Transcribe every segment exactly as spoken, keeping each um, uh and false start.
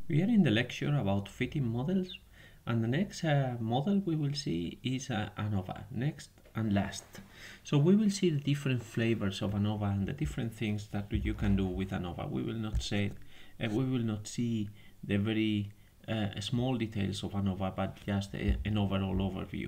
We are in the lecture about fitting models, and the next uh, model we will see is uh, ANOVA, next and last. So we will see the different flavors of ANOVA and the different things that you can do with ANOVA. We will not say, uh, we will not see the very uh, small details of ANOVA, but just a, an overall overview.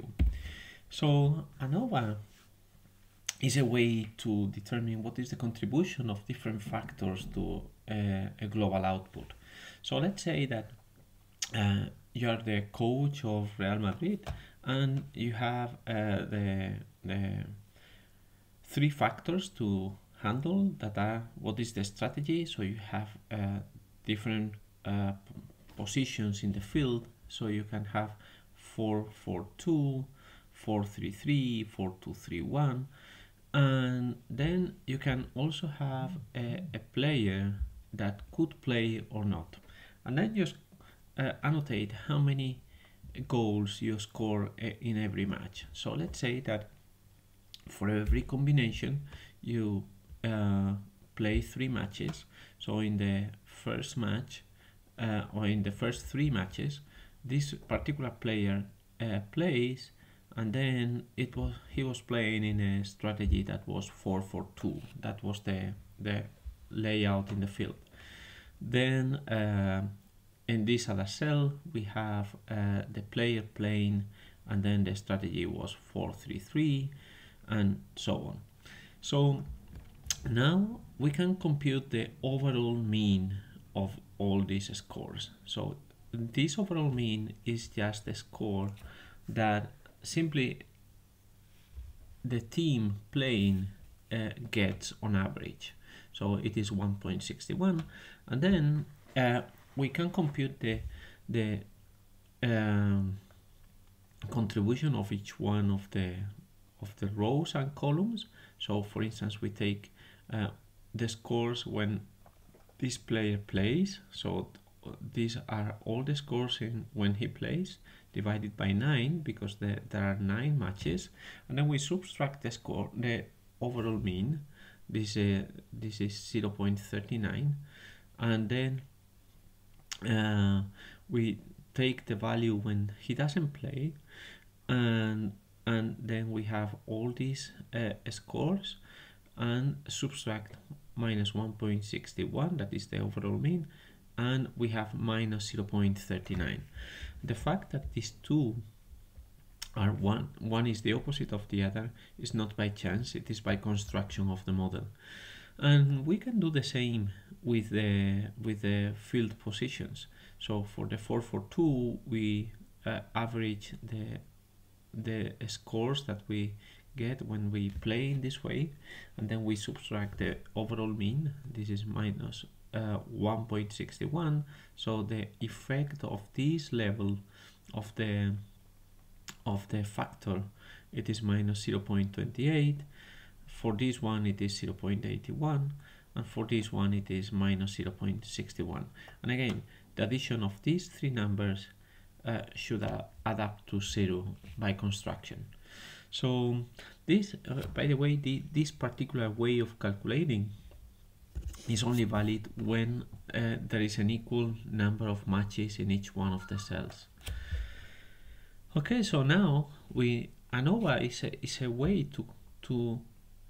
So ANOVA is a way to determine what is the contribution of different factors to uh, a global output. So let's say that uh, you are the coach of Real Madrid and you have uh, the, the three factors to handle that are what is the strategy. So you have uh, different uh, positions in the field, so you can have four four two, four three three, four two three one, and then you can also have a, a player that could play or not, and then just uh, annotate how many goals you score in every match. So let's say that for every combination you uh, play three matches. So in the first match uh, or in the first three matches, this particular player uh, plays, and then it was he was playing in a strategy that was four four two. That was the the layout in the field. Then uh, in this other cell we have uh, the player playing, and then the strategy was four three three, and so on. So now we can compute the overall mean of all these scores. So this overall mean is just the score that simply the team playing uh, gets on average. So it is one point six one, and then uh, we can compute the the um, contribution of each one of the of the rows and columns. So for instance, we take uh, the scores when this player plays. So these are all the scores in when he plays, divided by nine, because the, there are nine matches, and then we subtract the score, the overall mean. This uh, this is zero point three nine, and then uh, we take the value when he doesn't play, and and then we have all these uh, scores, and subtract minus one point six one, that is the overall mean, and we have minus zero point three nine. The fact that these two are one, one is the opposite of the other, is not by chance, it is by construction of the model. And we can do the same with the with the field positions. So for the four four two, we uh, average the the scores that we get when we play in this way, and then we subtract the overall mean. This is minus uh, one point six one. So the effect of this level of the of the factor, it is minus zero point two eight. For this one it is zero point eight one, and for this one it is minus zero point six one. And again, the addition of these three numbers uh, should uh, add up to zero by construction. So this, uh, by the way, the, this particular way of calculating is only valid when uh, there is an equal number of matches in each one of the cells. Okay, so now we ANOVA is a, is a way to to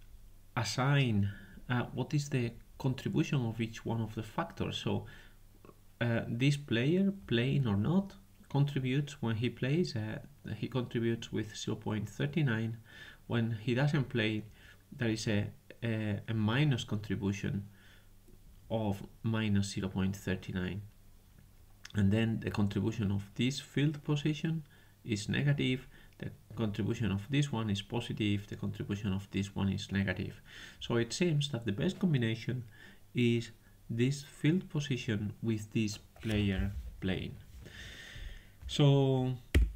assign uh, what is the contribution of each one of the factors. So uh, this player, playing or not, contributes. When he plays, uh, he contributes with zero point three nine. When he doesn't play, there is a, a, a minus contribution of minus zero point three nine. And then the contribution of this field position is negative, the contribution of this one is positive, the contribution of this one is negative. So it seems that the best combination is this field position with this player playing. So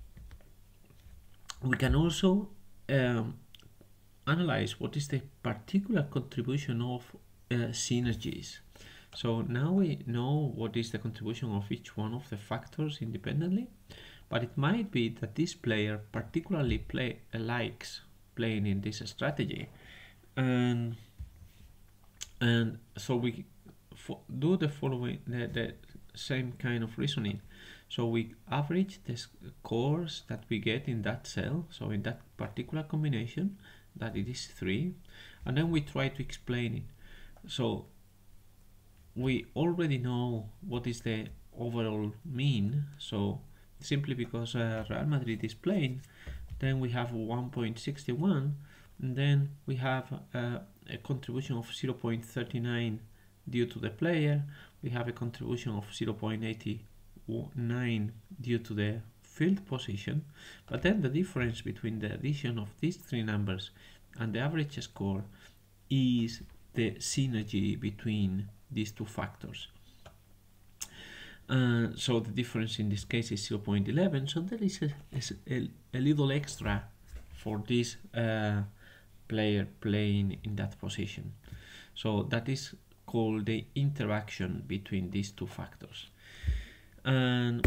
we can also um, analyze what is the particular contribution of uh, synergies. So now we know what is the contribution of each one of the factors independently, but it might be that this player particularly play, uh, likes playing in this strategy, and and so we do the following. The, the same kind of reasoning. So we average the scores that we get in that cell, so in that particular combination, that it is three, and then we try to explain it. So we already know what is the overall mean, so simply because uh, Real Madrid is playing, then we have one point six one, and then we have uh, a contribution of zero point three nine due to the player, we have a contribution of zero point eight nine due to the field position, but then the difference between the addition of these three numbers and the average score is the synergy between these two factors. Uh, so the difference in this case is zero point one one, so there is a, a, a little extra for this uh, player playing in that position. So that is called the interaction between these two factors. And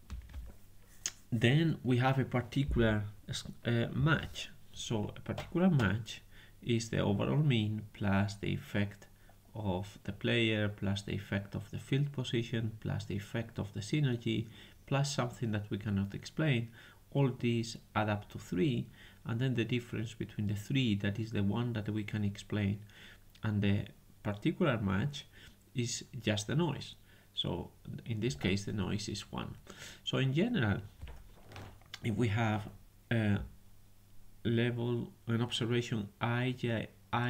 then we have a particular uh, match. So a particular match is the overall mean plus the effect of the player plus the effect of the field position plus the effect of the synergy plus something that we cannot explain. All these add up to three, and then the difference between the three, that is the one that we can explain, and the particular match is just the noise. So in this case the noise is one. So in general, if we have a level, an observation ij,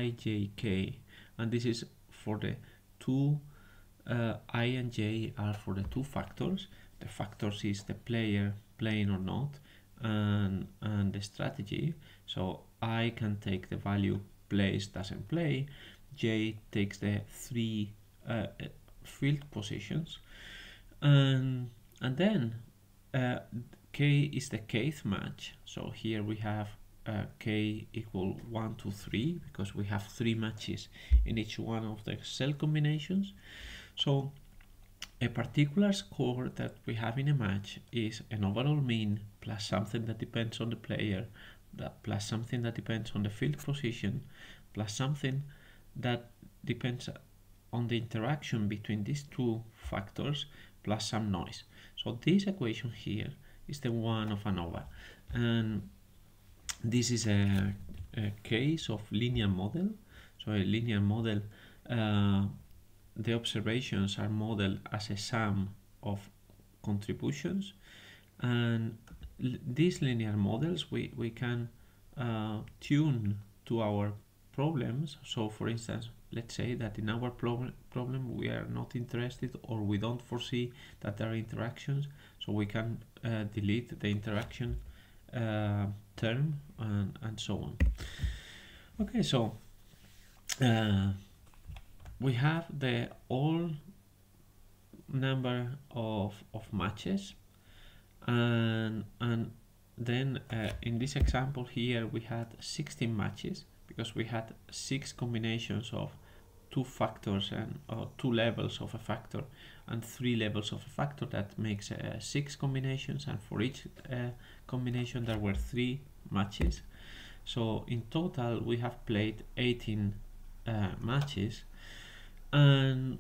ijk, and this is for the two, uh, I and j are for the two factors. The factors is the player playing or not, and, and the strategy. So I can take the value plays, doesn't play, j takes the three uh, field positions, and, and then uh, k is the kth match. So here we have uh, k equal one to three because we have three matches in each one of the cell combinations. So a particular score that we have in a match is an overall mean plus something that depends on the player, that plus something that depends on the field position, plus something that depends on the interaction between these two factors, plus some noise. So this equation here is the one of ANOVA, and this is a, a case of linear model. So a linear model, uh, the observations are modeled as a sum of contributions, and these linear models we, we can uh, tune to our problems. So for instance, let's say that in our problem problem we are not interested, or we don't foresee that there are interactions, so we can uh, delete the interaction uh, term and, and so on. Okay, so uh, we have the all number of, of matches, and, and then uh, in this example here we had sixteen matches because we had six combinations of two factors and uh, two levels of a factor and three levels of a factor. That makes uh, six combinations, and for each uh, combination there were three matches. So in total we have played eighteen uh, matches, and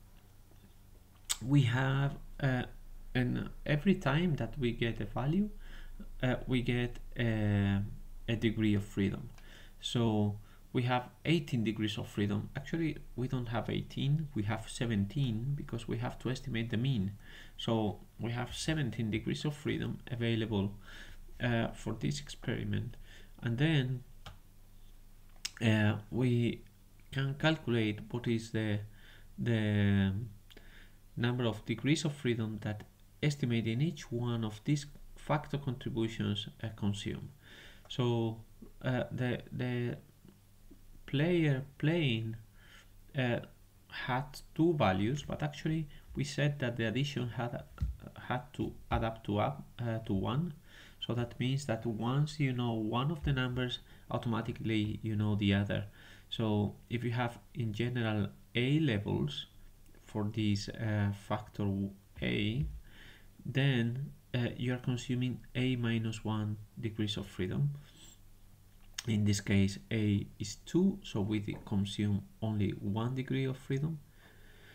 we have uh, and every time that we get a value uh, we get a, a degree of freedom. So we have eighteen degrees of freedom. Actually we don't have eighteen, we have seventeen because we have to estimate the mean. So we have seventeen degrees of freedom available uh, for this experiment, and then uh, we can calculate what is the the number of degrees of freedom that estimate in each one of these factor contributions uh, consume. So uh, the the player playing uh, had two values, but actually we said that the addition had uh, had to add up to up uh, to one. So that means that once you know one of the numbers, automatically you know the other. So if you have in general A levels for this uh, factor A, then uh, you are consuming A minus one degrees of freedom. In this case A is two, so we consume only one degree of freedom.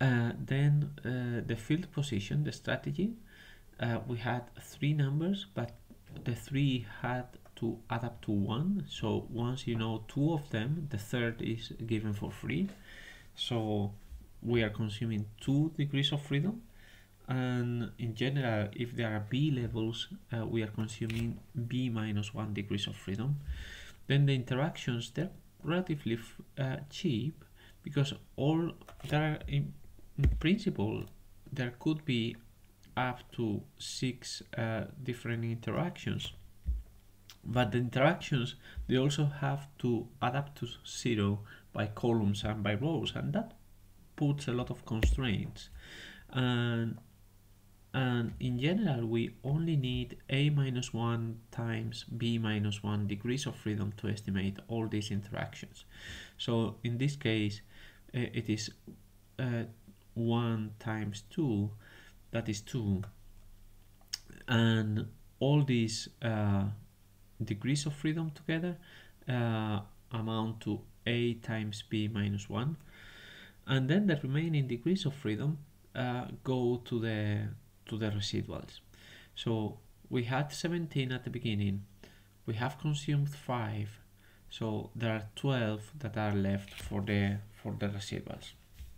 Uh, then uh, the field position, the strategy, uh, we had three numbers, but the three had to add up to one. So once you know two of them, the third is given for free. So we are consuming two degrees of freedom. And in general, if there are b levels, uh, we are consuming b minus one degrees of freedom. Then the interactions, they're relatively uh, cheap, because all there are in, in principle there could be up to six uh, different interactions, but the interactions, they also have to add up to zero by columns and by rows, and that puts a lot of constraints. And and in general, we only need a minus one times b minus one degrees of freedom to estimate all these interactions. So in this case, uh, it is uh, one times two, that is two. And all these uh, degrees of freedom together uh, amount to a times b minus one. And then the remaining degrees of freedom uh, go to the to the residuals. So we had seventeen at the beginning, we have consumed five, so there are twelve that are left for the for the residuals.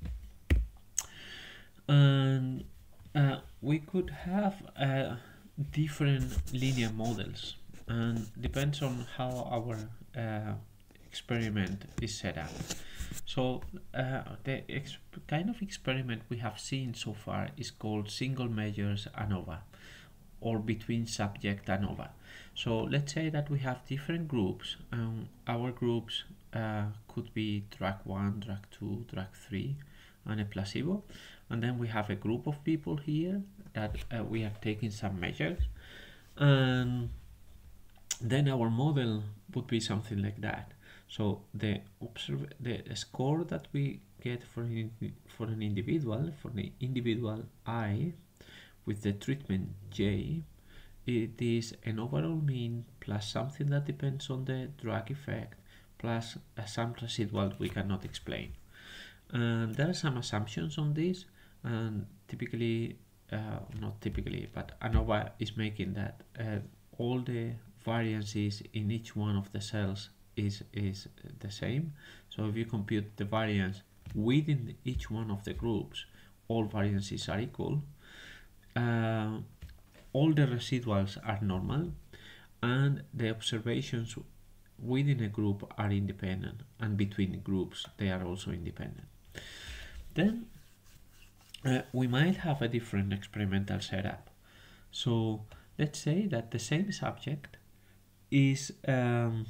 And uh, we could have uh, different linear models, and depends on how our uh, experiment is set up. So uh, the kind of experiment we have seen so far is called single measures ANOVA, or between subject ANOVA. So let's say that we have different groups, and our groups uh, could be drug one, drug two, drug three, and a placebo. And then we have a group of people here that uh, we are taking some measures, and then our model would be something like that. So the observe the score that we get for an, for an individual, for the individual I, with the treatment J, it is an overall mean plus something that depends on the drug effect plus uh, some residual we cannot explain. And there are some assumptions on this, and typically, uh, not typically, but ANOVA is making that uh, all the variances in each one of the cells is is the same. So if you compute the variance within each one of the groups, all variances are equal, uh, all the residuals are normal, and the observations within a group are independent, and between groups they are also independent. Then uh, we might have a different experimental setup. So let's say that the same subject is um,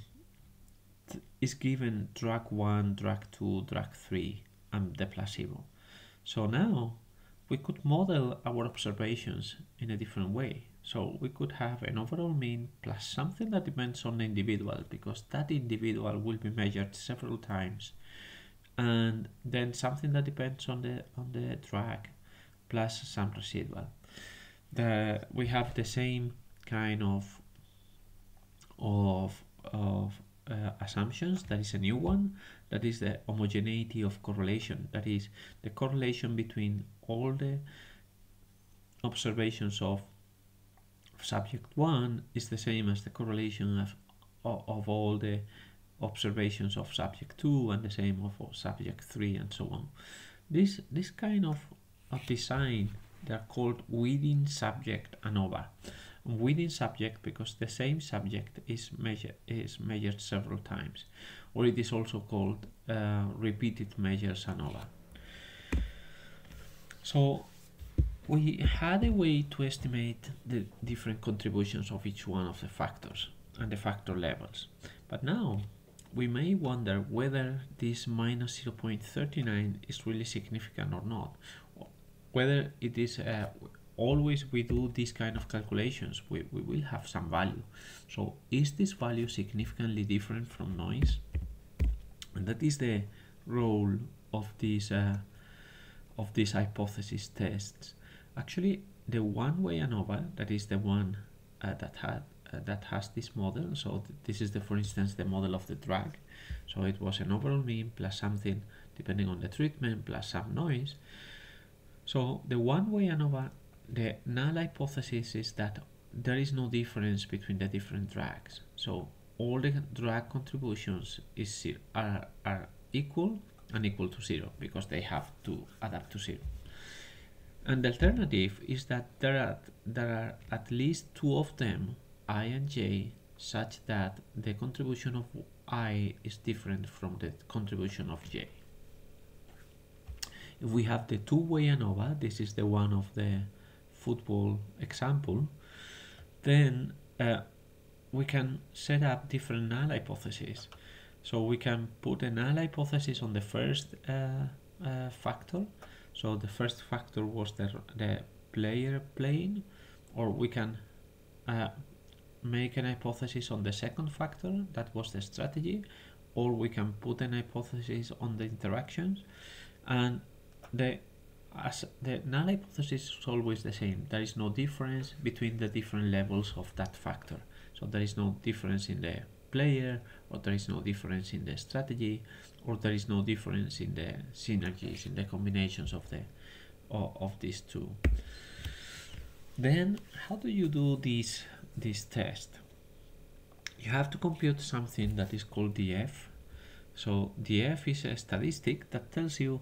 is given drug one, drug two, drug three, and the placebo. So now we could model our observations in a different way. So we could have an overall mean plus something that depends on the individual, because that individual will be measured several times, and then something that depends on the on the drug plus some residual. The we have the same kind of of of uh, assumptions. That is a new one, that is the homogeneity of correlation, that is the correlation between all the observations of subject one is the same as the correlation of, of, of all the observations of subject two, and the same of subject three, and so on. This this kind of, of design, they are called within subject ANOVA. Within subject because the same subject is measured is measured several times, or it is also called uh, repeated measures ANOVA. So we had a way to estimate the different contributions of each one of the factors and the factor levels, but now we may wonder whether this minus zero point three nine is really significant or not, whether it is uh, always we do this kind of calculations, we, we will have some value. So is this value significantly different from noise? And that is the role of these uh, of these hypothesis tests. Actually, the one-way ANOVA, that is the one uh, that had uh, that has this model. So th this is the, for instance, the model of the drug. So it was an overall mean plus something depending on the treatment plus some noise. So the one-way ANOVA, the null hypothesis is that there is no difference between the different drags. So all the drag contributions is are, are equal and equal to zero because they have to adapt to zero. And the alternative is that there are, there are at least two of them, I and j, such that the contribution of I is different from the contribution of j. If we have the two-way ANOVA, this is the one of the football example, then uh, we can set up different null hypotheses. So we can put a null hypothesis on the first uh, uh, factor. So the first factor was the, the player playing, or we can uh, make an hypothesis on the second factor, that was the strategy, or we can put an hypothesis on the interactions. And the as the null hypothesis is always the same. There is no difference between the different levels of that factor. So there is no difference in the player, or there is no difference in the strategy, or there is no difference in the synergies, in the combinations of the of, of these two. Then how do you do this this test? You have to compute something that is called D F. So D F is a statistic that tells you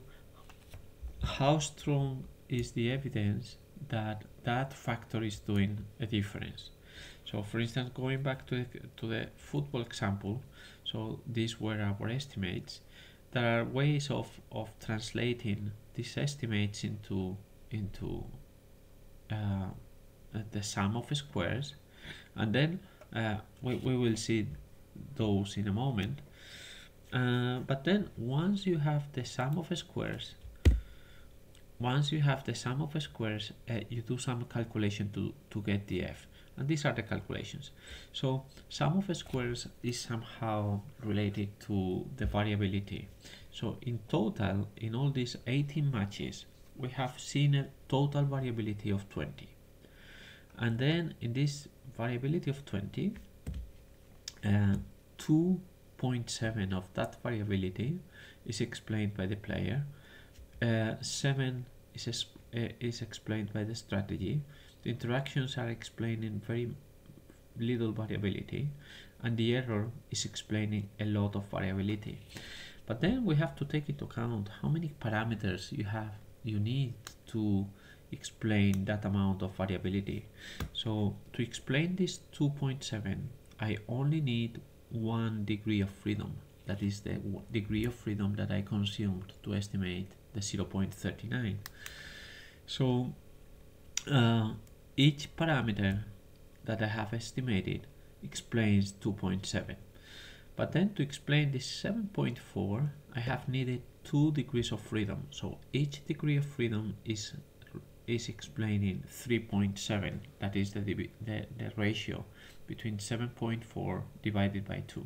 how strong is the evidence that that factor is doing a difference. So for instance, going back to the, to the football example, so these were our estimates. There are ways of, of translating these estimates into, into uh, the sum of squares, and then uh, we, we will see those in a moment. Uh, but then once you have the sum of squares, Once you have the sum of squares, uh, you do some calculation to, to get the f. And these are the calculations. So sum of squares is somehow related to the variability. So in total, in all these eighteen matches, we have seen a total variability of twenty. And then in this variability of twenty, uh, two point seven of that variability is explained by the player. Uh, seven is, uh, is explained by the strategy. The interactions are explaining very little variability, and the error is explaining a lot of variability. But then we have to take into account how many parameters you have you need to explain that amount of variability. So to explain this two point seven, I only need one degree of freedom. That is the degree of freedom that I consumed to estimate the zero point three nine. So uh, each parameter that I have estimated explains two point seven. But then to explain this seven point four, I have needed two degrees of freedom. So each degree of freedom is is explaining three point seven. That is the, the, the ratio between seven point four divided by two.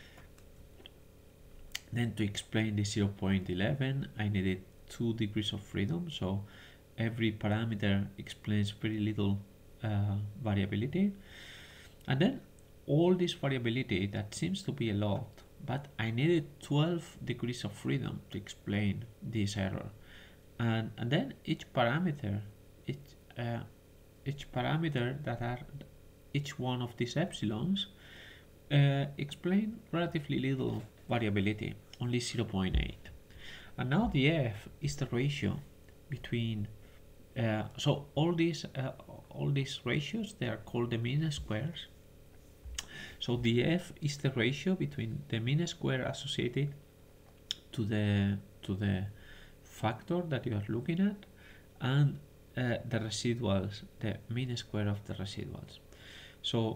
Then to explain the zero point one one, I needed two degrees of freedom. So every parameter explains very little uh, variability. And then all this variability, that seems to be a lot, but I needed twelve degrees of freedom to explain this error. And, and then each parameter, each, uh, each parameter that are each one of these epsilons uh, explain relatively little variability, only zero point eight. And now the f is the ratio between uh, so all these uh, all these ratios, they are called the mean squares. So the f is the ratio between the mean square associated to the to the factor that you are looking at and uh, the residuals, the mean square of the residuals. So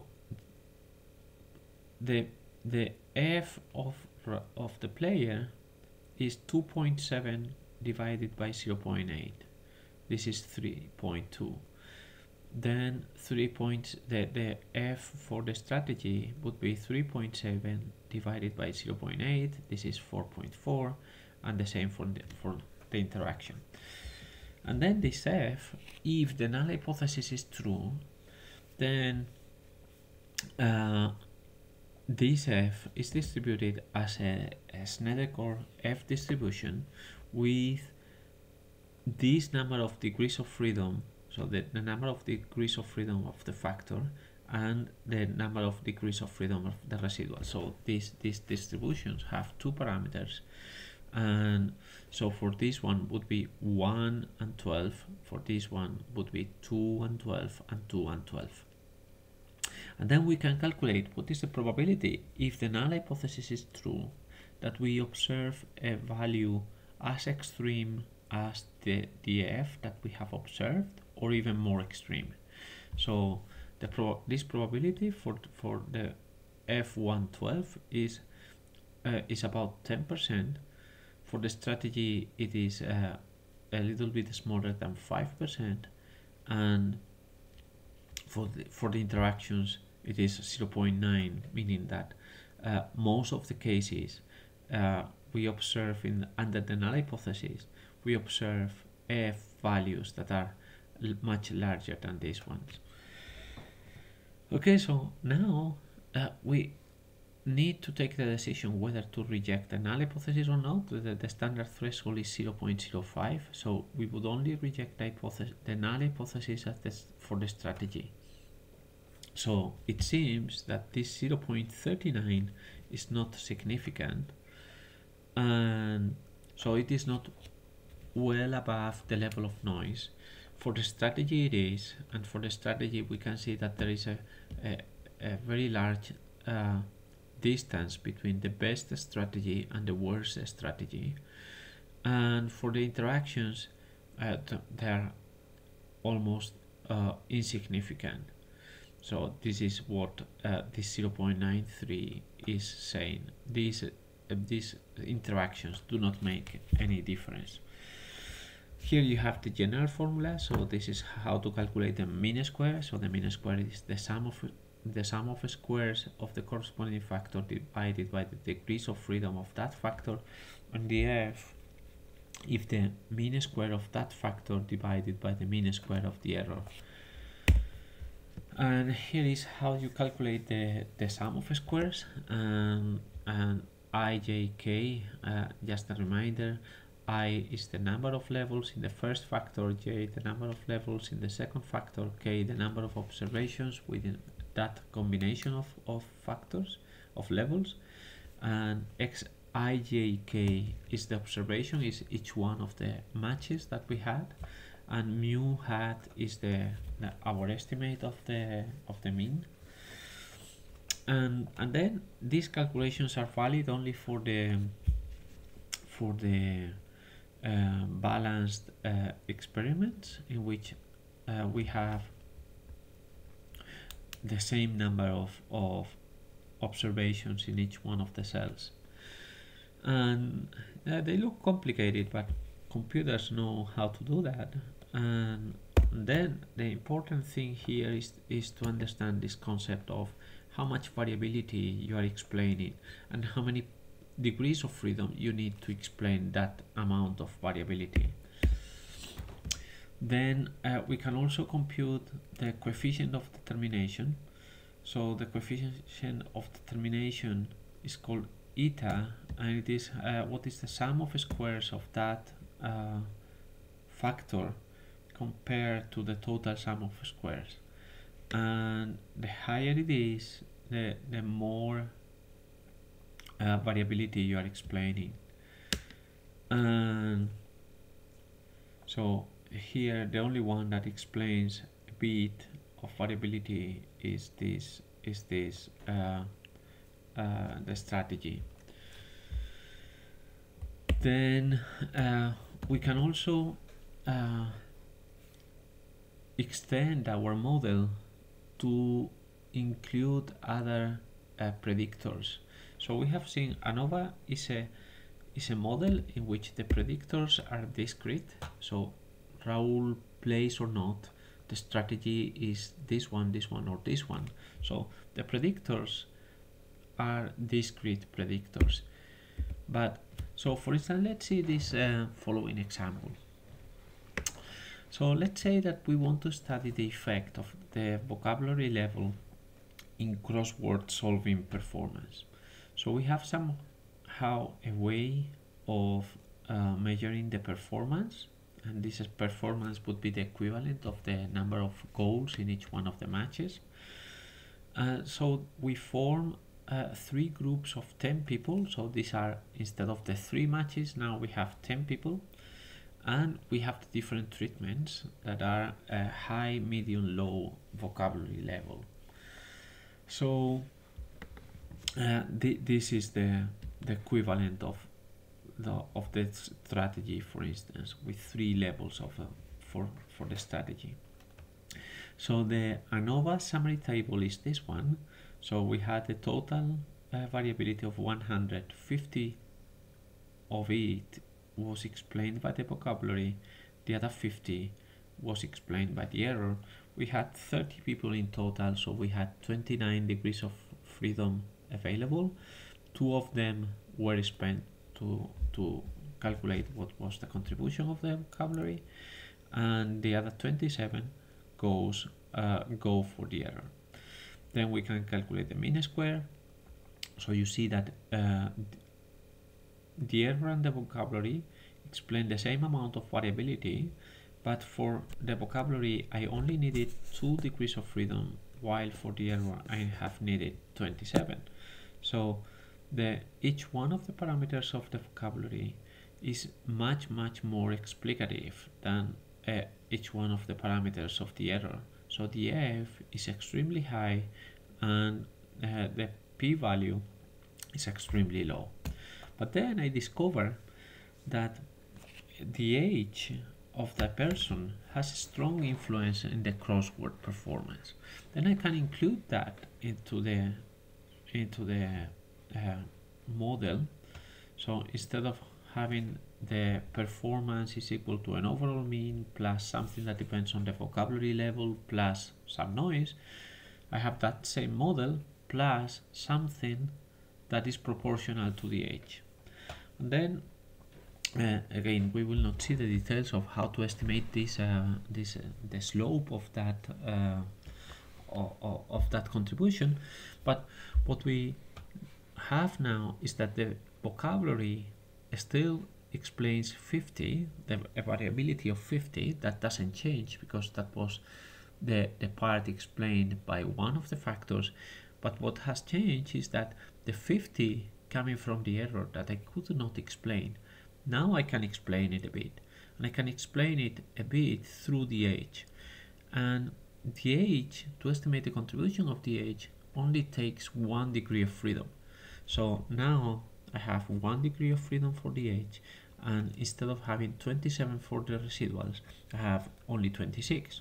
the the f of of the player is two point seven divided by zero point eight. This is three point two. Then three points, the, the f for the strategy would be three point seven divided by zero point eight. This is four point four, and the same for the, for the interaction. And then this f, if the null hypothesis is true, then uh, this f is distributed as a, a Snedeker f distribution with this number of degrees of freedom, so the, the number of degrees of freedom of the factor and the number of degrees of freedom of the residual. So these these distributions have two parameters, and so for this one would be one and twelve, for this one would be two and twelve, and two and twelve. And then we can calculate what is the probability, if the null hypothesis is true, that we observe a value as extreme as the D F that we have observed, or even more extreme. So the pro this probability for for the F one twelve is uh, is about ten percent. For the strategy, it is uh, a little bit smaller than five percent, and for the, for the interactions, it is zero point nine, meaning that uh, most of the cases uh, we observe in under the null hypothesis, we observe F values that are much larger than these ones. Okay, so now uh, we need to take the decision whether to reject the null hypothesis or not. The, the standard threshold is zero point zero five, so we would only reject the, hypothesis, the null hypothesis as this for the strategy. So it seems that this zero point three nine is not significant, and so it is not well above the level of noise. For the strategy it is, and for the strategy we can see that there is a, a, a very large uh, distance between the best strategy and the worst strategy. And for the interactions, uh, they are almost uh, insignificant. So this is what uh, this zero point nine three is saying. These uh, these interactions do not make any difference. Here you have the general formula. So this is how to calculate the mean square. So the mean square is the sum of the sum of squares of the corresponding factor divided by the degrees of freedom of that factor, and the F if the mean square of that factor divided by the mean square of the error. And here is how you calculate the, the sum of squares, um, and I, J, K, uh, just a reminder, I is the number of levels in the first factor, J the number of levels in the second factor, K the number of observations within that combination of, of factors, of levels, and X I J K is the observation, is each one of the matches that we had, and mu hat is the, the our estimate of the of the mean. And and then these calculations are valid only for the for the uh, balanced uh, experiments in which uh, we have the same number of, of observations in each one of the cells. And uh, they look complicated, but computers know how to do that. And then the important thing here is, is to understand this concept of how much variability you are explaining and how many degrees of freedom you need to explain that amount of variability. Then uh, we can also compute the coefficient of determination. So the coefficient of determination is called eta, and it is uh, what is the sum of squares of that uh, factor compared to the total sum of squares. And the higher it is, the, the more uh, variability you are explaining. And so here the only one that explains a bit of variability is this is this uh, uh, the strategy. Then uh, we can also uh, extend our model to include other uh, predictors. So we have seen ANOVA is a is a model in which the predictors are discrete. So Raul plays or not, the strategy is this one, this one, or this one. So the predictors are discrete predictors. But so for instance, let's see this uh, following example. So let's say that we want to study the effect of the vocabulary level in crossword solving performance. So we have somehow a way of uh, measuring the performance and this is performance would be the equivalent of the number of goals in each one of the matches. Uh, so we form uh, three groups of ten people. So these are, instead of the three matches, now we have ten people, and we have the different treatments that are uh, high, medium, low vocabulary level. So uh, th this is the the equivalent of the of the strategy, for instance, with three levels of uh, for for the strategy. So the ANOVA summary table is this one. So we had a total uh, variability of one hundred fifty. Of it was explained by the vocabulary, the other fifty was explained by the error. We had thirty people in total, so we had twenty-nine degrees of freedom available. Two of them were spent to, to calculate what was the contribution of the vocabulary, and the other twenty-seven goes uh, go for the error. Then we can calculate the mean square. So you see that uh, the error and the vocabulary explain the same amount of variability, but for the vocabulary I only needed two degrees of freedom, while for the error I have needed twenty-seven. So the each one of the parameters of the vocabulary is much much more explicative than uh, each one of the parameters of the error. So the F is extremely high, and uh, the p-value is extremely low. But then I discover that the age of the person has a strong influence in the crossword performance. Then I can include that into the into the uh, model. So instead of having the performance is equal to an overall mean plus something that depends on the vocabulary level plus some noise, I have that same model plus something that is proportional to the age. And then uh, again, we will not see the details of how to estimate this uh, this uh, the slope of that uh, of, of that contribution, but what we have now is that the vocabulary still explains fifty, the variability of fifty. That doesn't change because that was the the part explained by one of the factors. But what has changed is that the fifty coming from the error that I could not explain, now I can explain it a bit, and I can explain it a bit through the age. And the age, to estimate the contribution of the age, only takes one degree of freedom. So now I have one degree of freedom for the age, and instead of having twenty-seven for the residuals, I have only twenty-six.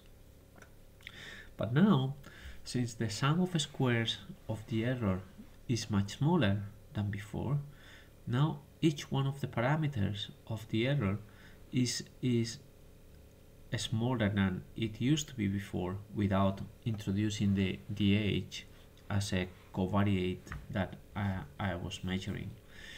But now, since the sum of squares of the error is much smaller than before, now each one of the parameters of the error is is smaller than it used to be before, without introducing the the age as a covariate that I, I was measuring.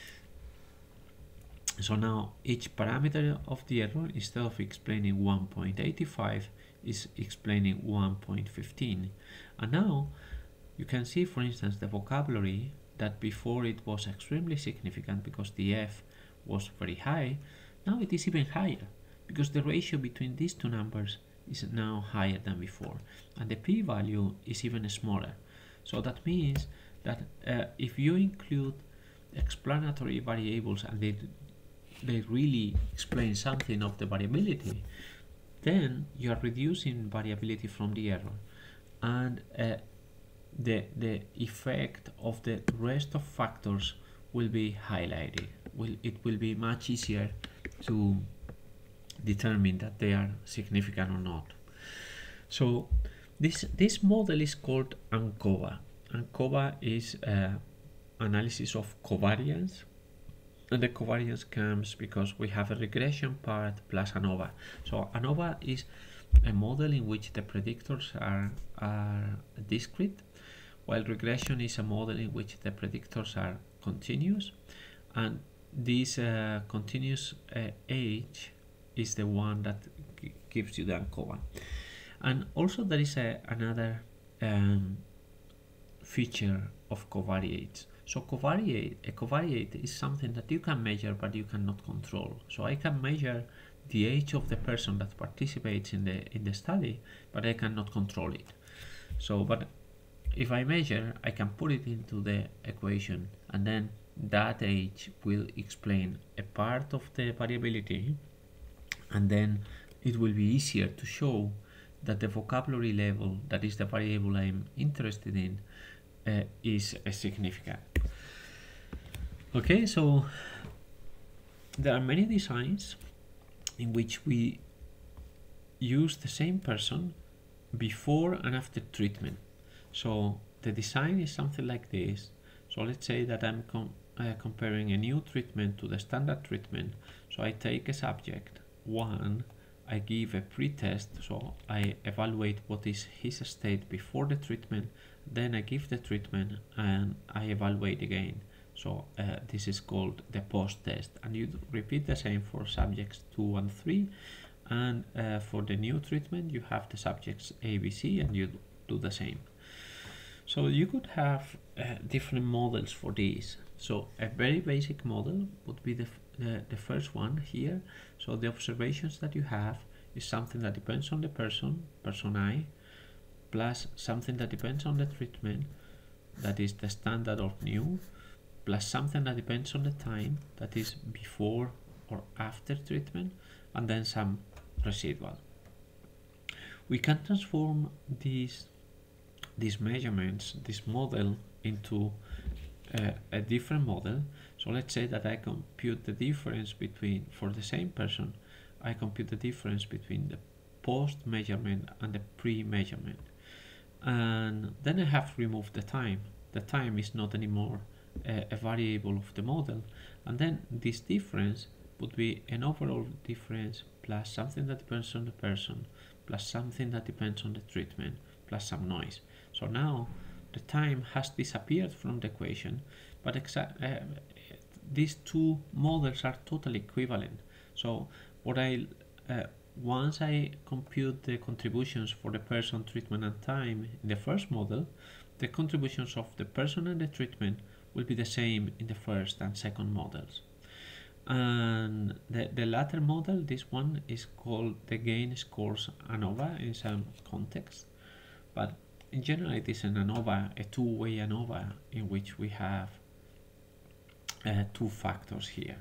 So now each parameter of the error, instead of explaining one point eight five, is explaining one point one five. And now you can see, for instance, the vocabulary that before it was extremely significant because the F was very high. Now it is even higher because the ratio between these two numbers is now higher than before, and the p-value is even smaller. So that means that uh, if you include explanatory variables and they they really explain something of the variability, then you are reducing variability from the error, and uh, the the effect of the rest of factors will be highlighted. Will it will be much easier to determine that they are significant or not. So this this model is called ANCOVA. ANCOVA is uh, analysis of covariance, and the covariance comes because we have a regression part plus ANOVA. So ANOVA is a model in which the predictors are, are discrete, while regression is a model in which the predictors are continuous, and this uh, continuous uh, age is the one that gives you the ANCOVA. And also there is a, another um, feature of covariates. So covariate, a covariate is something that you can measure but you cannot control. So I can measure the age of the person that participates in the in the study, but I cannot control it. So, but if I measure, I can put it into the equation, and then that age will explain a part of the variability, and then it will be easier to show that the vocabulary level, that is the variable I'm interested in, uh, is uh, significant. Okay, so there are many designs in which we use the same person before and after treatment. So the design is something like this. So let's say that I'm com uh, comparing a new treatment to the standard treatment. So I take a subject one, I give a pre-test, so I evaluate what is his state before the treatment, then I give the treatment and I evaluate again. So uh, this is called the post-test, and you repeat the same for subjects two and three, and uh, for the new treatment you have the subjects A, B, C, and you do the same. So you could have uh, different models for these. So a very basic model would be the, the, the first one here. So the observations that you have is something that depends on the person, person I, plus something that depends on the treatment, that is the standard or new, plus something that depends on the time, that is before or after treatment, and then some residual. We can transform these these measurements, this model, into uh, a different model. So let's say that I compute the difference between, for the same person, I compute the difference between the post measurement and the pre-measurement, and then I have removed the time. The time is not anymore a, a variable of the model, and then this difference would be an overall difference plus something that depends on the person, plus something that depends on the treatment, plus some noise. So now the time has disappeared from the equation, but exa uh, these two models are totally equivalent. So what I uh, once I compute the contributions for the person, treatment, and time in the first model, the contributions of the person and the treatment will be the same in the first and second models. And the, the latter model, this one, is called the gain scores ANOVA in some context, but in general it is an ANOVA, a two-way ANOVA, in which we have uh, two factors here.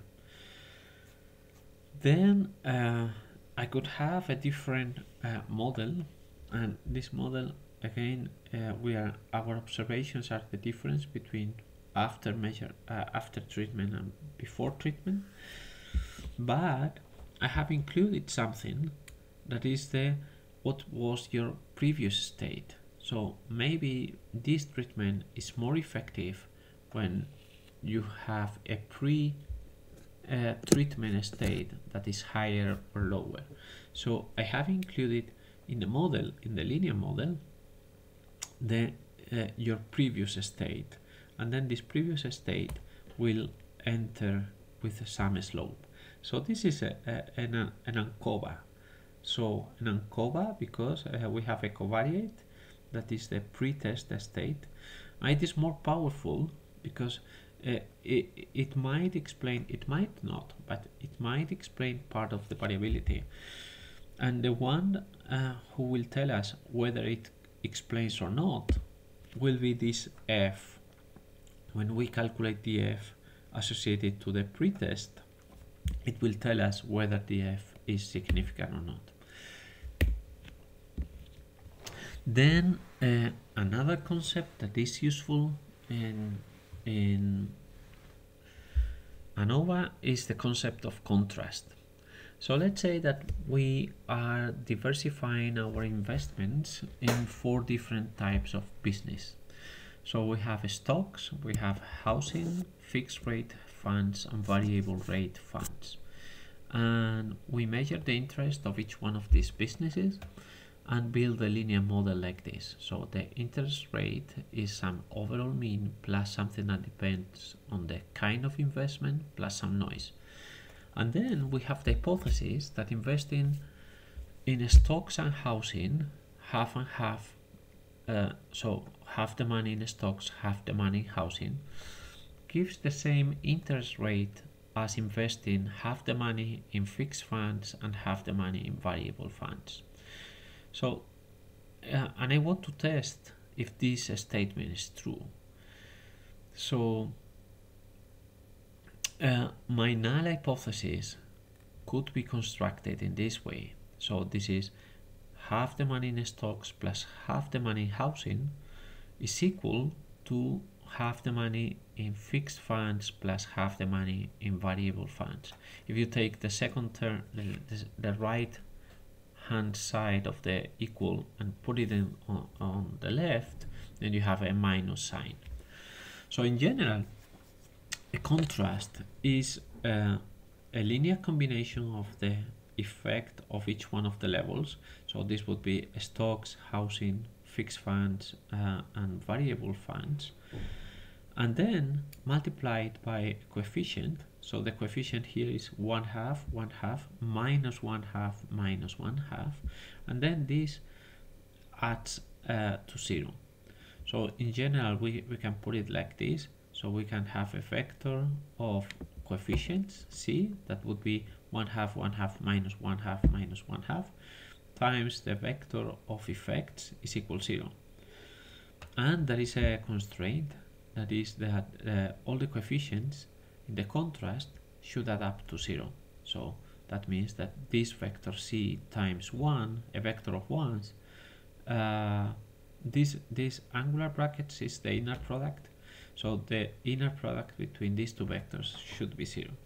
Then uh, I could have a different uh, model, and this model again uh, we are our observations are the difference between after measure uh, after treatment and before treatment, but I have included something that is the what was your previous state. So maybe this treatment is more effective when you have a pre uh, treatment state that is higher or lower. So I have included in the model, in the linear model, the uh, your previous state, and then this previous state will enter with some slope. So this is a, a, an, an ANCOVA. So an ANCOVA, because uh, we have a covariate, that is the pre-test state, and it is more powerful because uh, it, it might explain, it might not, but it might explain part of the variability. And the one uh, who will tell us whether it explains or not will be this F. When we calculate the F associated to the pre-test, it will tell us whether the F is significant or not. Then uh, another concept that is useful in, in ANOVA is the concept of contrast. So let's say that we are diversifying our investments in four different types of business. So we have stocks, we have housing, fixed rate funds, and variable rate funds. And we measure the interest of each one of these businesses and build a linear model like this. So the interest rate is some overall mean plus something that depends on the kind of investment plus some noise. And then we have the hypothesis that investing in stocks and housing, half and half, uh, so half the money in stocks, half the money in housing, gives the same interest rate as investing half the money in fixed funds and half the money in variable funds. So, uh, and I want to test if this statement is true. So, uh, my null hypothesis could be constructed in this way. So this is half the money in stocks plus half the money in housing is equal to half the money in fixed funds plus half the money in variable funds. If you take the second term, the, the right hand side of the equal and put it in on, on the left, then you have a minus sign. So in general, a contrast is uh, a linear combination of the effect of each one of the levels. So this would be stocks, housing, fixed funds, uh, and variable funds, and then multiplied by a coefficient. So the coefficient here is one half, one half, minus one half, minus one half, and then this adds uh, to zero. So in general, we, we can put it like this. So we can have a vector of coefficients, C, that would be one half, one half, minus one half, minus one half, times the vector of effects is equal zero. And there is a constraint, that is that uh, all the coefficients in the contrast should add up to zero. So that means that this vector C times one, a vector of ones, uh, this, this angular brackets is the inner product. So the inner product between these two vectors should be zero.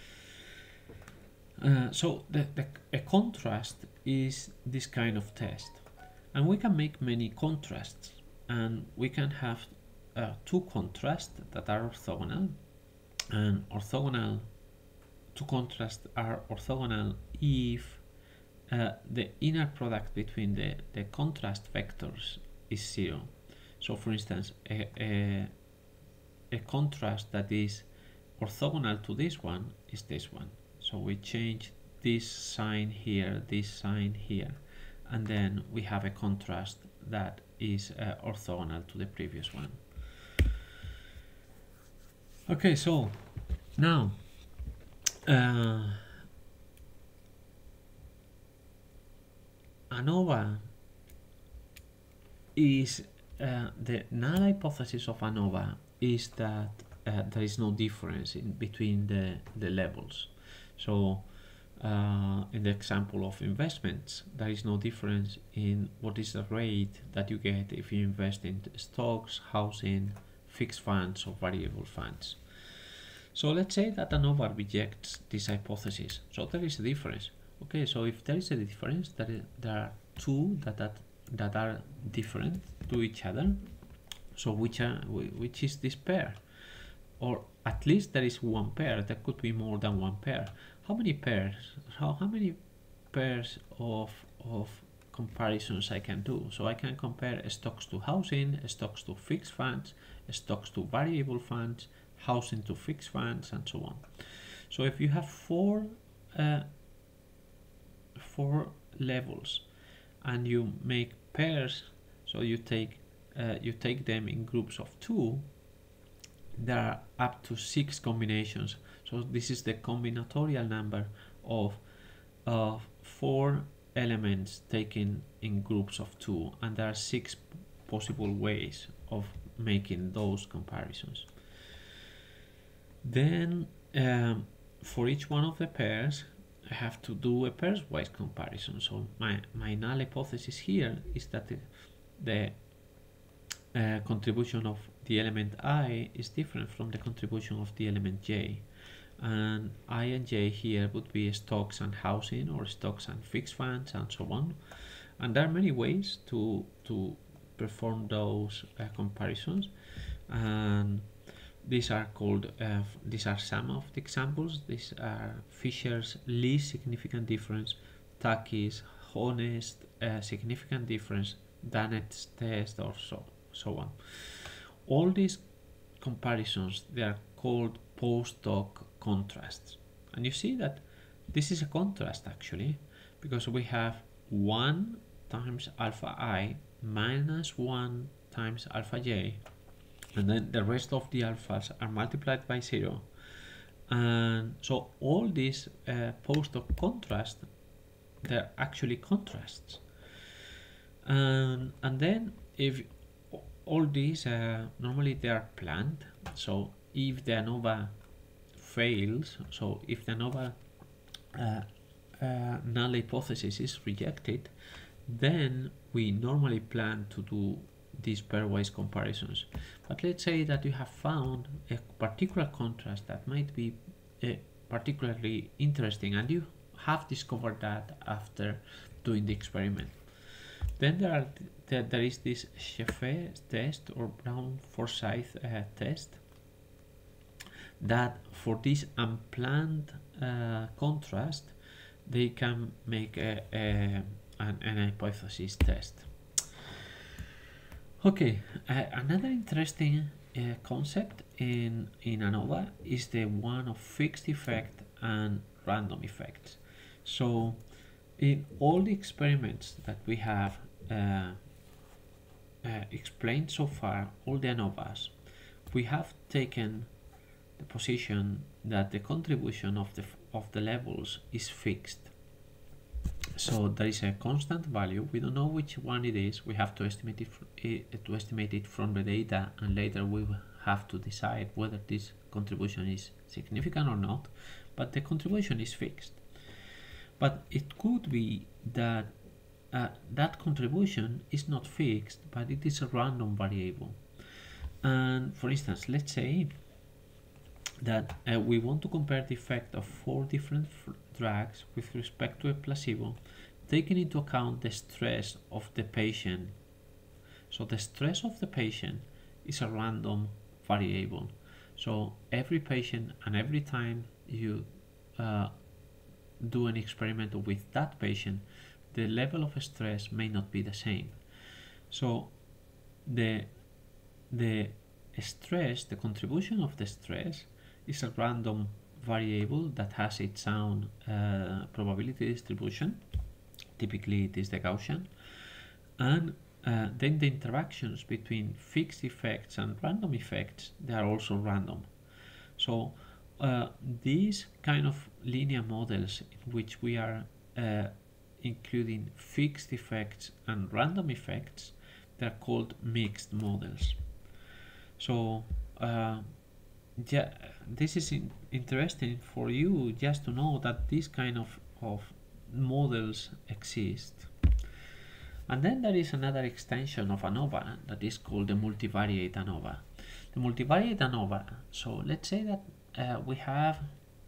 Uh, so the, the, a contrast is this kind of test. And we can make many contrasts. And we can have uh, two contrasts that are orthogonal. And orthogonal, two contrasts are orthogonal if uh, the inner product between the, the contrast vectors is zero. So for instance, a, a a contrast that is orthogonal to this one is this one. So we change this sign here, this sign here, and then we have a contrast that is uh, orthogonal to the previous one. Okay, so now uh, ANOVA is uh, the null hypothesis of ANOVA is that uh, there is no difference in between the, the levels. So uh, in the example of investments, there is no difference in what is the rate that you get if you invest in stocks, housing, fixed funds, or variable funds. So let's say that ANOVA rejects this hypothesis. So there is a difference. Okay, so if there is a difference, that there are two that, that, that are different to each other. So which are which is this pair? Or at least there is one pair. There could be more than one pair. How many pairs? How how many pairs of of comparisons I can do? So I can compare stocks to housing, stocks to fixed funds, stocks to variable funds, housing to fixed funds, and so on. So if you have four uh, four levels and you make pairs, so you take Uh, you take them in groups of two, there are up to six combinations. So this is the combinatorial number of, of four elements taken in groups of two, and there are six possible ways of making those comparisons. Then um, for each one of the pairs, I have to do a pairs-wise comparison. So my, my null hypothesis here is that the, the Uh, contribution of the element I is different from the contribution of the element J, and I and J here would be stocks and housing, or stocks and fixed funds, and so on. And there are many ways to to perform those uh, comparisons, and these are called uh, these are some of the examples. These are Fisher's least significant difference, Takey's honest uh, significant difference, Dunnett's test, or so. so on. All these comparisons, they are called post-hoc contrasts. And you see that this is a contrast actually, because we have one times alpha I minus one times alpha j, and then the rest of the alphas are multiplied by zero, And so all these uh, post-hoc contrast, they're actually contrasts. And, and then if all these, uh, normally they are planned. So if the ANOVA fails, so if the ANOVA uh, uh, null hypothesis is rejected, then we normally plan to do these pairwise comparisons. But let's say that you have found a particular contrast that might be uh, particularly interesting, and you have discovered that after doing the experiment. Then there are there, there is this Scheffé test or Brown-Forsyth uh, test, that for this unplanned uh, contrast they can make a, a, an, an hypothesis test. Okay, uh, another interesting uh, concept in, in ANOVA is the one of fixed effect and random effects. So in all the experiments that we have uh, uh, explained so far, all the ANOVAs, we have taken the position that the contribution of the of the levels is fixed. So there is a constant value. We don't know which one it is. We have to estimate it to estimate it from the data, and later we will have to decide whether this contribution is significant or not. But the contribution is fixed. But it could be that uh, that contribution is not fixed, but it is a random variable. And for instance, let's say that uh, we want to compare the effect of four different drugs with respect to a placebo, taking into account the stress of the patient. So the stress of the patient is a random variable. So every patient and every time you uh, do an experiment with that patient, the level of stress may not be the same. So the the stress, the contribution of the stress, is a random variable that has its own uh, probability distribution. Typically it is the Gaussian. And uh, then the interactions between fixed effects and random effects, they are also random. So uh, these kind of linear models in which we are uh, including fixed effects and random effects, they are called mixed models. So uh, yeah, this is in interesting for you just to know that these kind of, of models exist. And then there is another extension of ANOVA that is called the multivariate ANOVA. The multivariate ANOVA, so let's say that uh, we have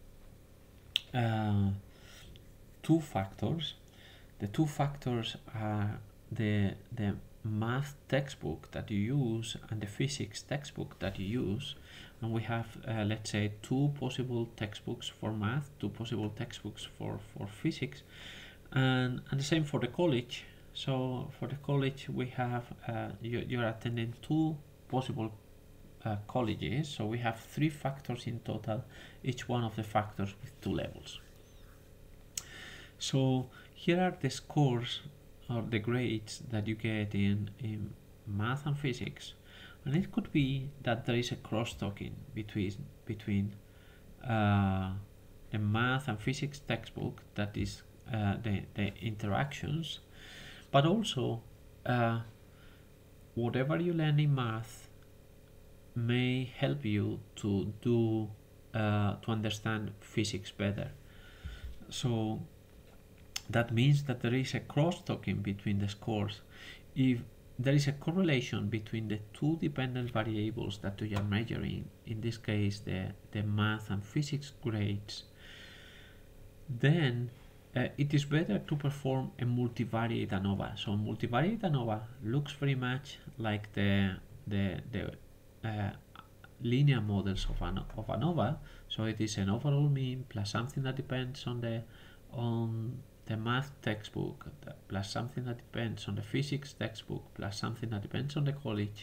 uh, two factors. The two factors are the, the math textbook that you use and the physics textbook that you use. And we have, uh, let's say, two possible textbooks for math, two possible textbooks for, for physics, and, and the same for the college. So for the college, we have, uh, you, you're attending two possible uh, colleges. So we have three factors in total, each one of the factors with two levels. So here are the scores or the grades that you get in, in math and physics. And it could be that there is a cross-talking between between uh, the math and physics textbook, that is uh, the, the interactions, but also uh, whatever you learn in math may help you to do uh, to understand physics better. So that means that there is a cross-talking between the scores. If there is a correlation between the two dependent variables that you are measuring, in this case the, the math and physics grades, then uh, it is better to perform a multivariate ANOVA. So multivariate ANOVA looks very much like the, the, the uh, linear models of, an, of ANOVA. So it is an overall mean plus something that depends on the on the math textbook plus something that depends on the physics textbook plus something that depends on the college.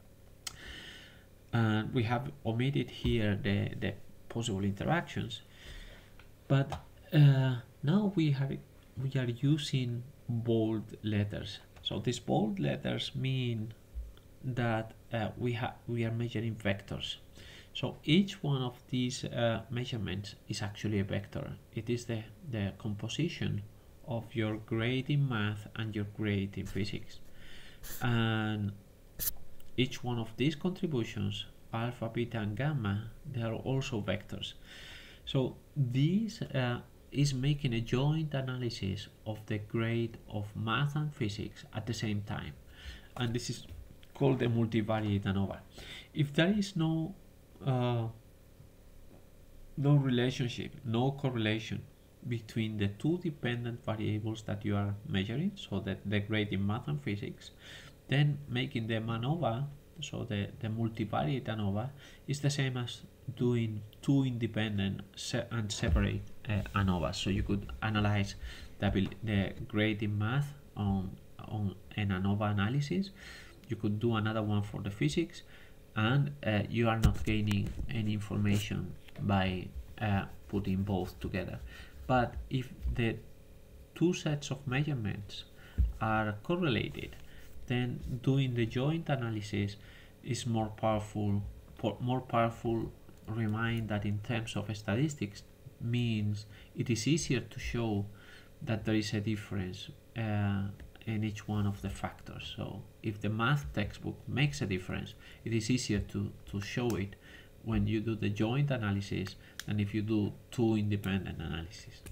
And we have omitted here the, the possible interactions, but uh, now we have we are using bold letters. So these bold letters mean that uh, we have we are measuring vectors. So each one of these uh, measurements is actually a vector. It is the, the composition of your grade in math and your grade in physics. And each one of these contributions, alpha, beta, and gamma, they are also vectors. So this uh, is making a joint analysis of the grade of math and physics at the same time. And this is called a multivariate ANOVA. If there is no uh, no relationship, no correlation between the two dependent variables that you are measuring, so that the grade in math and physics, then making them ANOVA, so the, the multivariate ANOVA, is the same as doing two independent se and separate uh, ANOVAs. So you could analyze the, the grade in math on, on an ANOVA analysis. You could do another one for the physics, and uh, you are not gaining any information by uh, putting both together. But if the two sets of measurements are correlated, then doing the joint analysis is more powerful. More powerful remind that in terms of statistics means it is easier to show that there is a difference uh, in each one of the factors. So if the math textbook makes a difference, it is easier to, to show it when you do the joint analysis than if you do two independent analyses.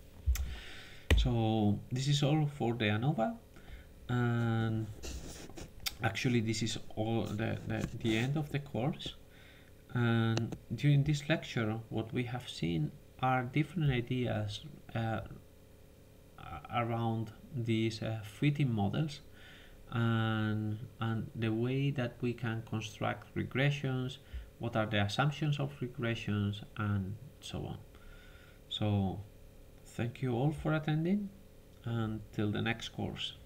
So this is all for the ANOVA, and actually this is all the, the, the end of the course. And during this lecture, what we have seen are different ideas uh, around these uh, fitting models, and, and the way that we can construct regressions, what are the assumptions of regressions, and so on. So thank you all for attending, and till the next course.